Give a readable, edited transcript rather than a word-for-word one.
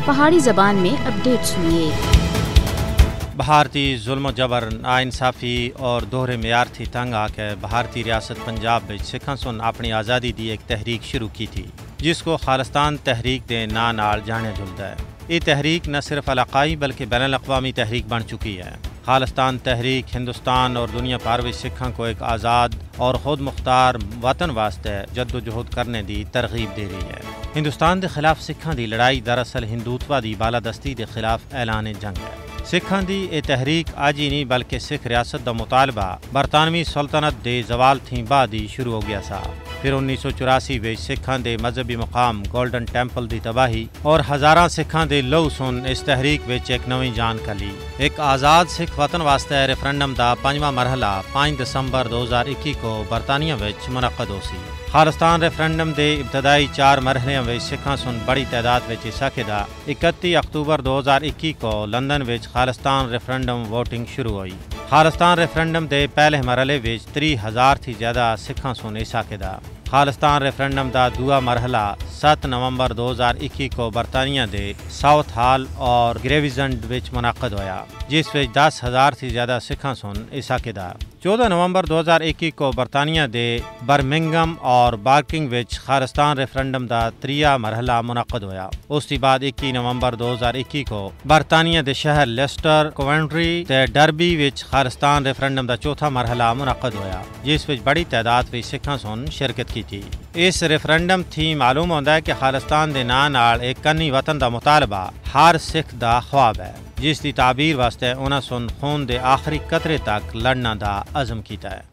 پہاڑی زبان میں اپڈیٹ سنیے۔ بھارتی ظلم و جبر، ناانصافی اور دوہرے معیار تھی تنگ آ کے بھارتی ریاست پنجاب میں سکھاں سن اپنی آزادی دی ایک تحریک شروع کی تھی جس کو خالستان تحریک دے نام نال جانے جلتا ہے۔ یہ تحریک نہ صرف علاقائی بلکہ بین الاقوامی تحریک بن چکی ہے۔ خالستان تحریک ہندوستان اور دنیا بھر میں سکھاں کو ایک آزاد اور خود مختار وطن واسطے جد و جہد کرنے دی ترغیب دے رہی ہے۔ ہندوستان دے خلاف سکھاں دی لڑائی دراصل ہندوتوا دی بالادستی دے خلاف اعلان جنگ ہے۔ سکھاں دی یہ تحریک آج ہی نہیں بلکہ سکھ ریاست دا مطالبہ برطانوی سلطنت دے زوال تھیں بعد ہی شروع ہو گیا سا۔ پھر 1984 میں سکھاں دے مذہبی مقام گولڈن ٹیمپل دی تباہی اور ہزاراں سکھاں دے لہو سن اس تحریک وچ ایک نویں جان کلی۔ ایک آزاد سکھ وطن واسطے ریفرنڈم دا 5واں مرحلہ 5 دسمبر 2021 کو برطانیہ وچ منعقد ہو سی۔ خالستان ریفرنڈم دے ابتدائی 4 مرحلے وچ سکھاں سن بڑی تعداد وچ حصہ کیتا۔ 31 اکتوبر 2021 کو لندن وچ خالستان ریفرنڈم ووٹنگ شروع ہوئی۔ خالستان ریفرنڈم دے پہلے مرحلے وچ 30,000 تھی زیادہ سکھاں سن حصہ کیتا۔ خالستان ریفرنڈم دا دوسرا مرحلہ 7 نومبر 2021 کو برطانیہ دے ساؤتھ ہال اور گریوزنڈ وچ منعقد ہویا جس وچ 10,000 تھی زیادہ سکھاں سن حصہ کیتا۔ 14 نومبر 2021 کو برطانیہ دے برمنگھم اور بارکنگ وچ خالستان ریفرنڈم دا تیسرا مرحلہ منعقد ہویا۔ اس کے بعد 21 نومبر 2021 کو برطانیہ دے شہر لیسٹر، کوونٹری تے ڈربی وچ خالستان ریفرنڈم دا چوتھا مرحلہ منعقد ہویا جس وچ بڑی تعداد وچ سکھاں سن شرکت کی تھی۔ اس ریفرنڈم تھی معلوم ہوندا ہے کہ خالستان دے نام نال ایک کنی وطن دا مطالبہ ہر سکھ دا خواب ہے جس دی تعبیر واسطے انہاں سن خون دے آخری قطرے تک لڑنا دا عزم کیتا ہے۔